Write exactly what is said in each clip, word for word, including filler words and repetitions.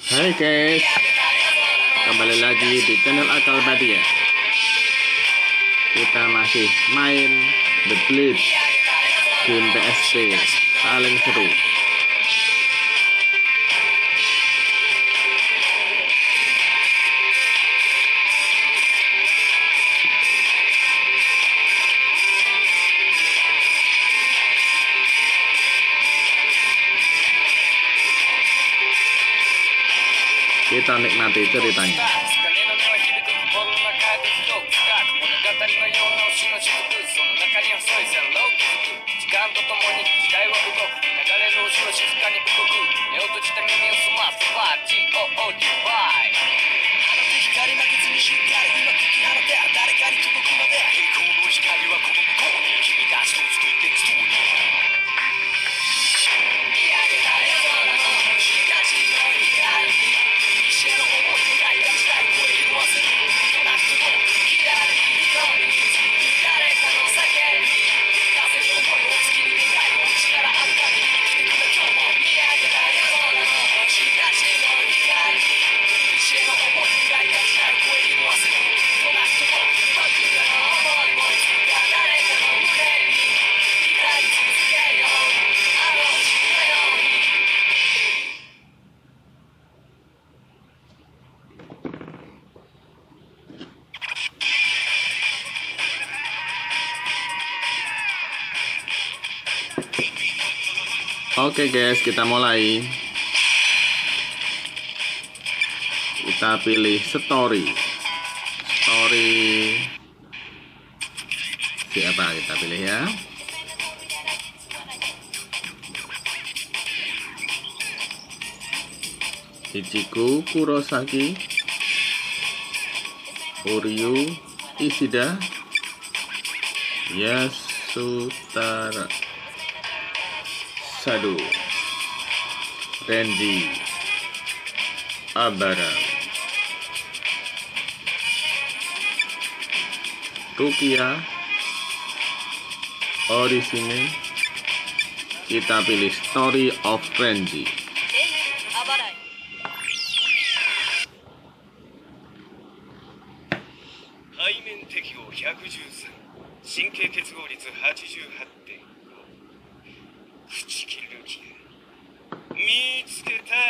Hai guys, kembali lagi di channel Akal Badia. Kita masih main The Bleach Game P S P paling seru. Kita nikmati ceritanya. Oke guys, kita mulai. Kita pilih story. Story siapa kita pilih ya? Ichigo Kurosaki, Uryu Ishida, Yasutara, satu, Renji Abarai, Rukia Kuchiki. Kita pilih Story of Renji Abarai. 背面適合ひゃくじゅうさん、神経結合率はちじゅうはちてんご。口切る気見つけた。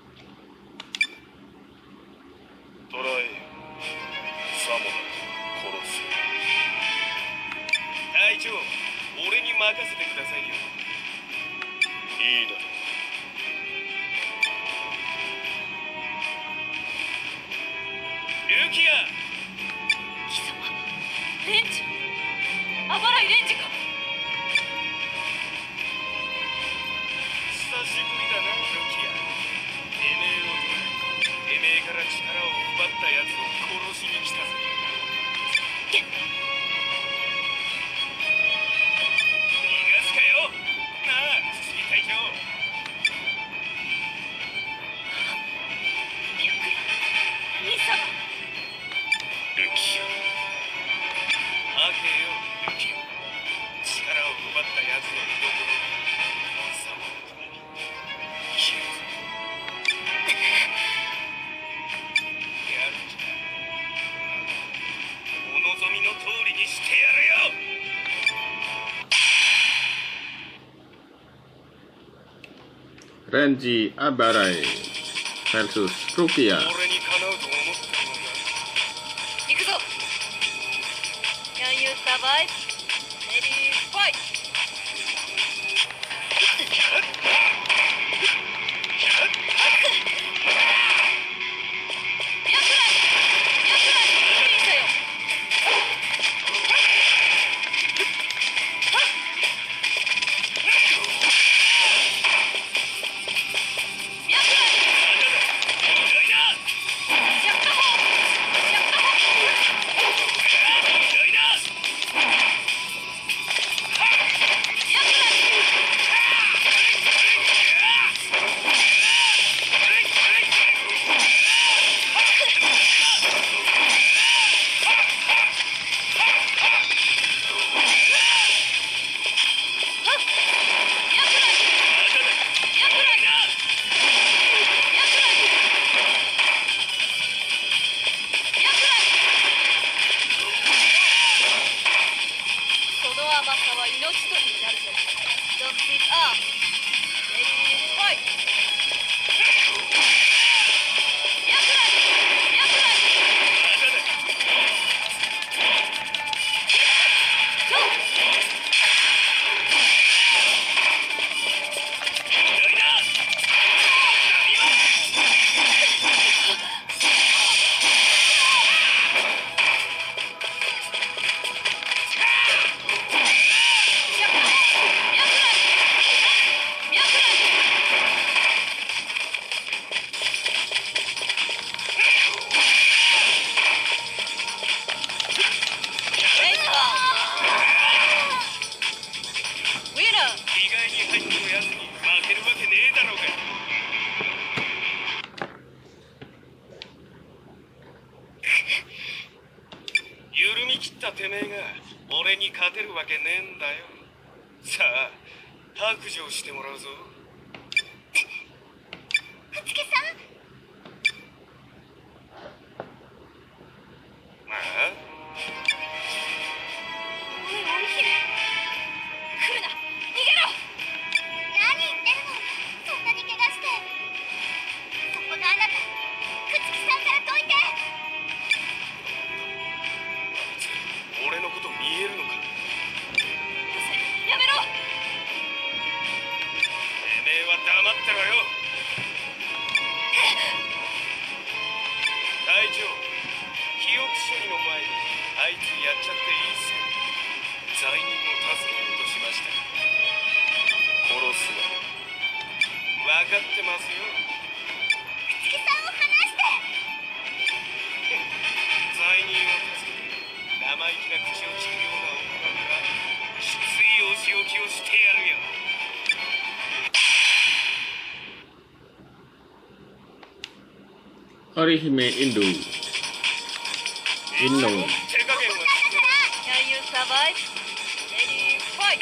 捕らえよ。さもなく殺す。隊長、俺に任せてくださいよ。いいだろう。ルキア。 貴様、レンジ。アバライレンジか。 久しぶりだな、ルキア。てめえを捕らえ、てめえから力を奪ったやつを殺しに来たぜ。逃がすかよ。なあ、七尾隊長。 兄様。 ルキア。吐けよ、ルキア。力を奪ったやつの居所にさもなく消える。やる気だ。お望みの通りにしてやるよ。 Renji Abarai versus Rukia. 俺にかなうと思ってるのか。 行くぞ。Can you survive? Ready, fight! ルてめえが俺に勝てるわけねえんだよ。さあ白状してもらうぞ。 ふつけさん、 まあおいおい姫、来るな、逃げろ。何言ってるの、そんなに怪我して。そこがあなた、朽木さんからどいて。 俺のこと見えるのか。 よせ、やめろ。 てめえは黙ってろよ。隊長、記憶処理の前にあいつやっちゃっていいっすよ。罪人を助けようとしました。殺すな。分かってますよ。 朽木さんを離して。 罪人を助けて生意気な口を聞くような女にはきついお仕置きをしてやるよ。 織姫インドインド手加減は Can you survive? Ready, fight!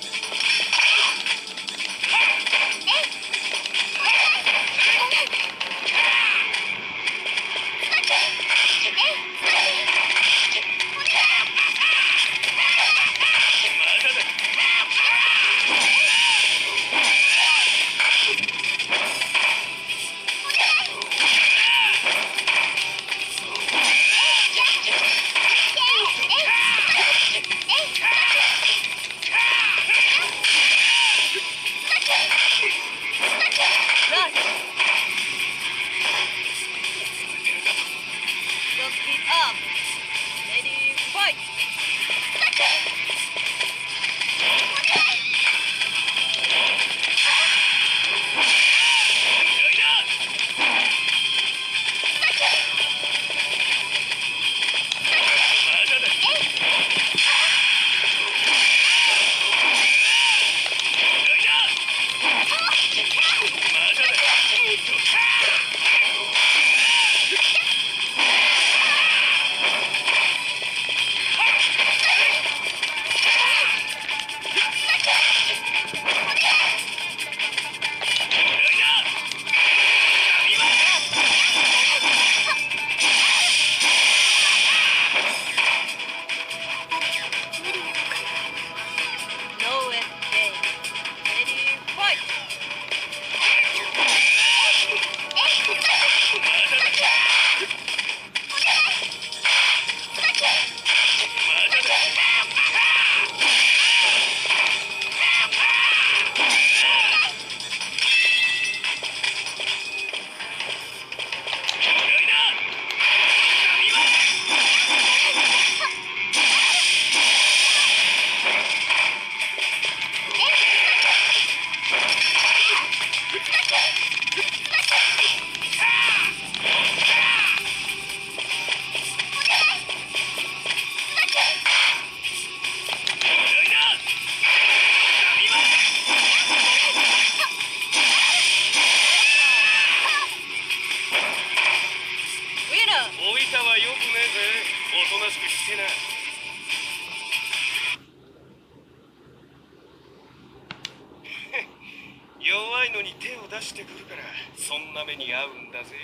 弱いのに手を出してくるからそんな目に遭うんだぜ。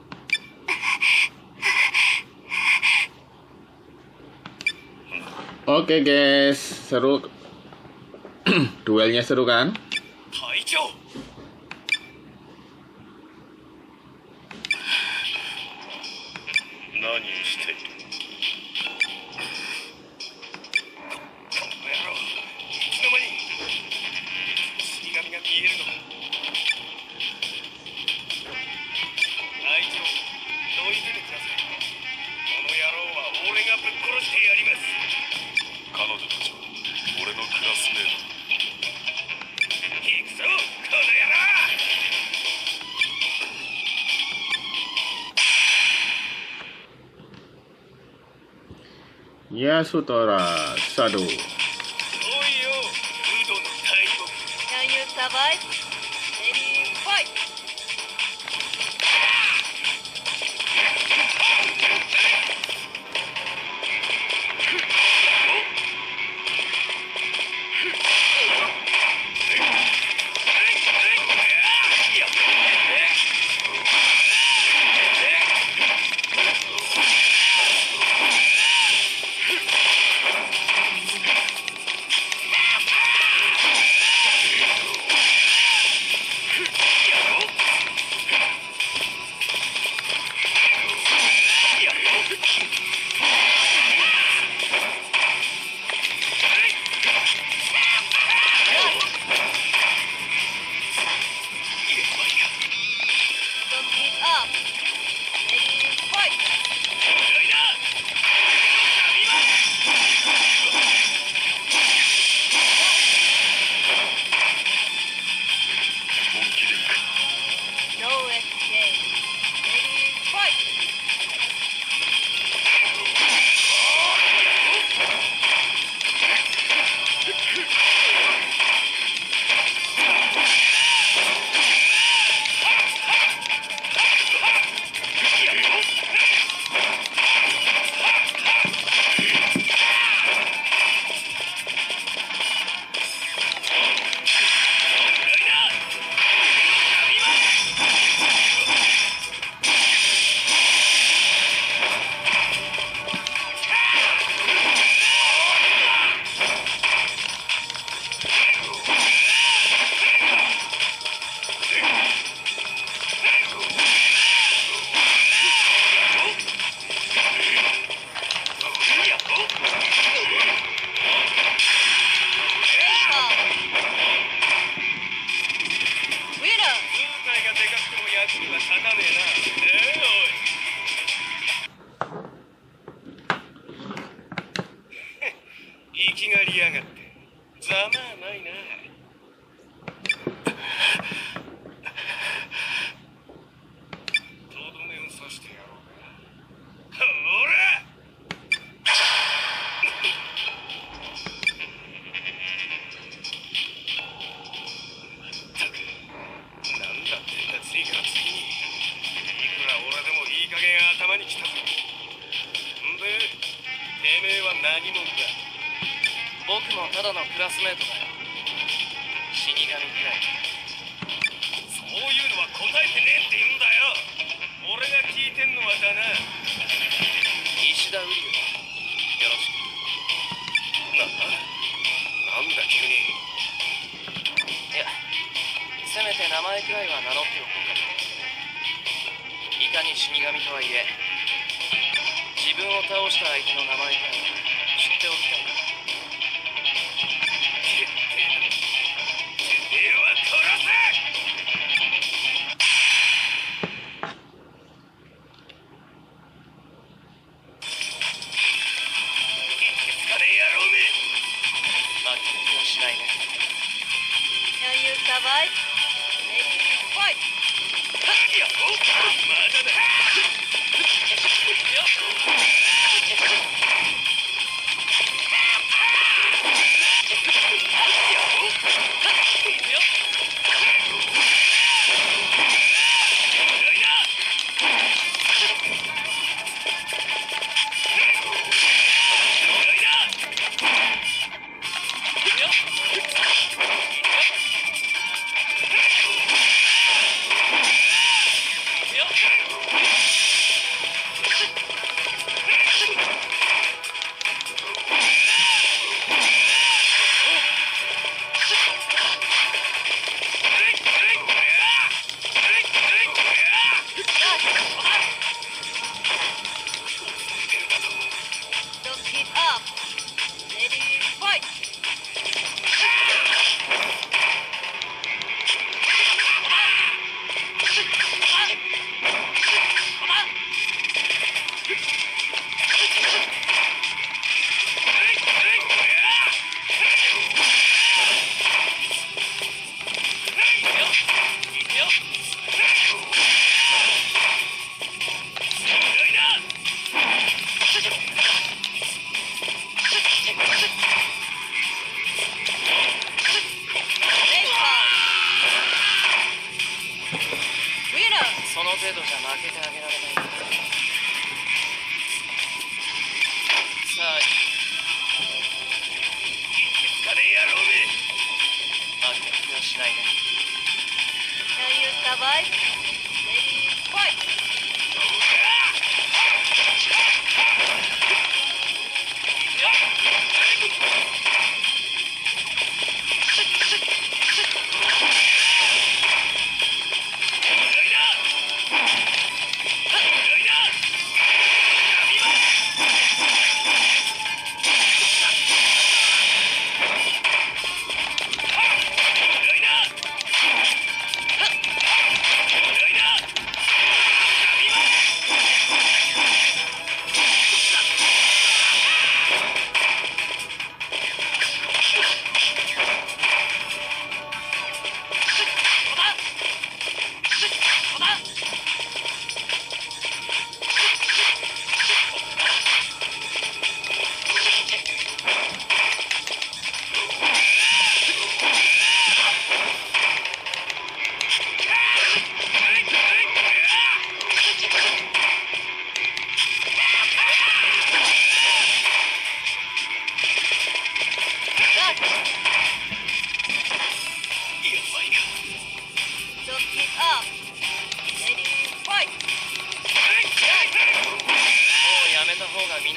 Oke guys, seru. Duelnya seru kan? 隊長。何をしている。この野郎、いつの間に死神が見えるのか。隊長、どいててください。この野郎は俺がぶっ殺してやります。彼女たちは俺のクラスメート。行くぞ、この野郎。 Ya Sutora Sadu. Can you survive? Ready, fight! up. Ready, fight. 本気でいく。 No escape. Ready, fight. いきなりやがってざまあないな。とどめを刺してやろうか。ほらまったくなんだってんだ次から次に。いくら俺でもいい加減頭にきたぞ。んでてめえは何者だ。 僕もただのクラスメートだよ。死神くらい。 そういうのは答えてねえって言うんだよ。俺が聞いてんのはだな。 石田瓜生よろしく。 な、なんだ急に。 いや、せめて名前くらいは名乗っておこうかと。いかに死神とはいえ、自分を倒した相手の名前くらいは知っておきたい。その程度じゃ負けてあげられない。さあ、 金野郎め。 負け気はしないね。 Can you survive? Ready, fight! よ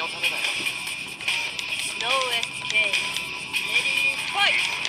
技目だよ。 ノーエスケープレディーファイト。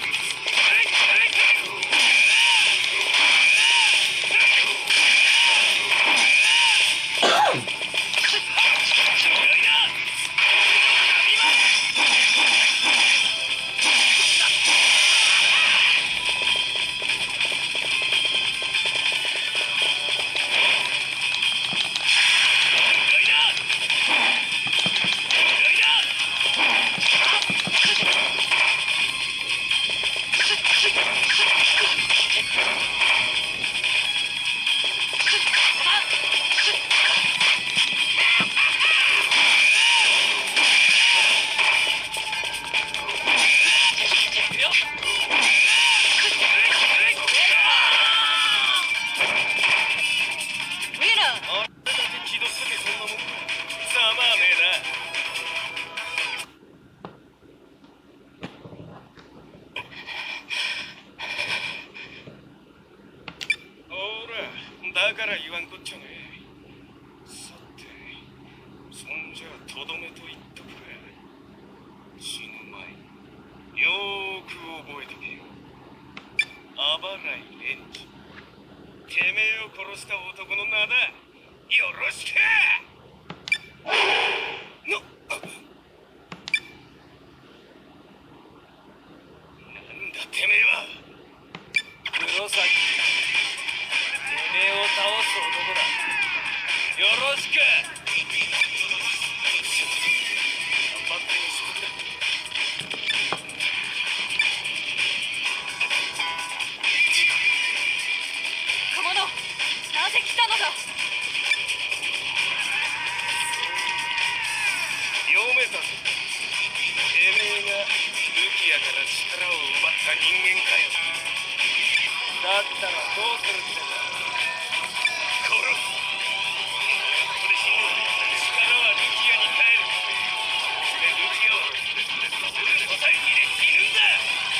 だから言わんこっちゃねえ。さて、そんじゃとどめと言っとくが、死ぬ前によーく覚えとけよ。あばらいレンジ、てめえを殺した男の名だ。よろしく。のなんだてめえは。 黒崎、てめえを倒す男だ。よろしく。頑張ってみせてくれ。 小者、なぜ来たのだ。 読めたぞ。てめえがルキアから力を奪った人間かよ。 だったらどうするってんだ。 殺す。ここで死ぬ。力はルキアに帰る。でルキアをすぐ答え切れ死ぬんだ。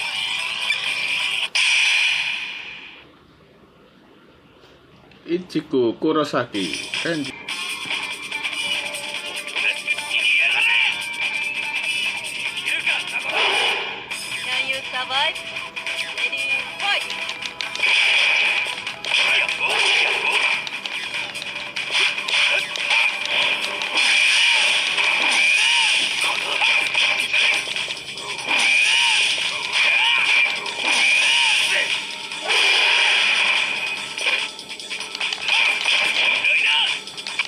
Ichigo Kurosaki, Renji Can you survive? Ready, fight! こ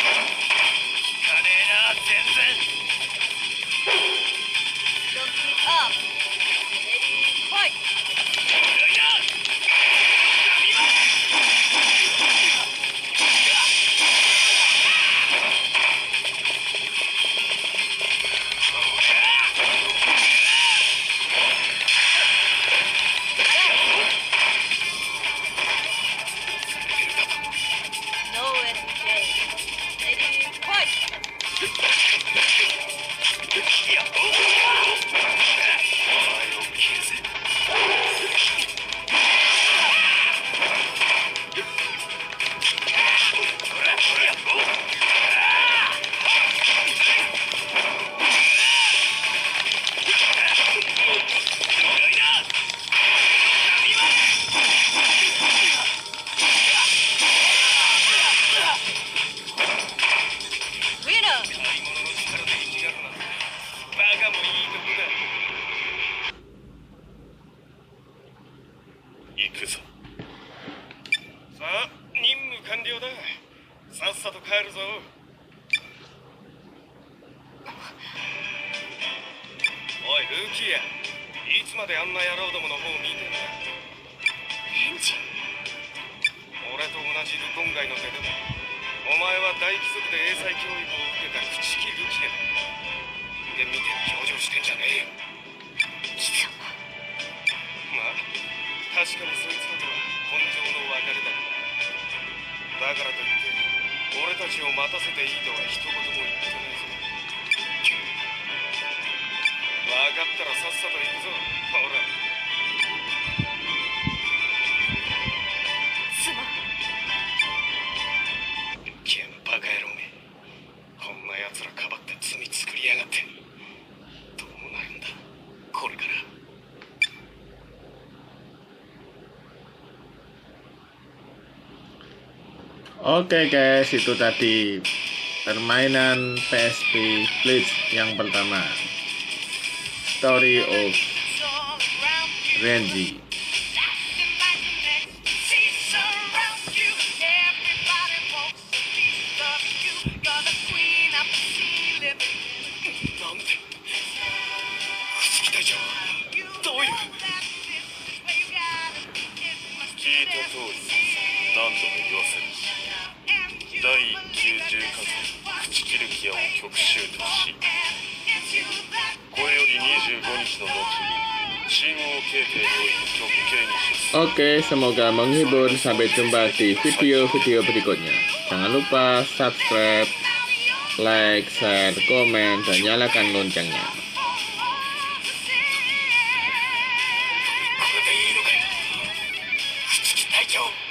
かねえな全然。 Don't keep up. Ready, fight. 行くぞ。さあ、任務完了だ。さっさと帰るぞ。おい、ルーキーや。いつまであんな野郎どもの方を見てんだ。 レンジ。 俺と同じルコン街の出でも、お前は大貴族で英才教育を受けた朽木ルキア。で見て表情してんじゃねえよ。 貴様。 まあ、確かにそいつらとは根性の別れだが、だからといって俺たちを待たせていいとは一言も言ってないぞ。分かったらさっさと行くぞ。ほら。 すまん。 ケンバカ野郎め。こんな奴らかばって罪作りやがって。どうなるんだこれから。 Oke guys, itu tadi permainan P S P Bleach yang pertama, Story of Renji. Oke, semoga menghibur. Sampai jumpa di video-video berikutnya. Jangan lupa subscribe, like, share, komen, dan nyalakan loncengnya.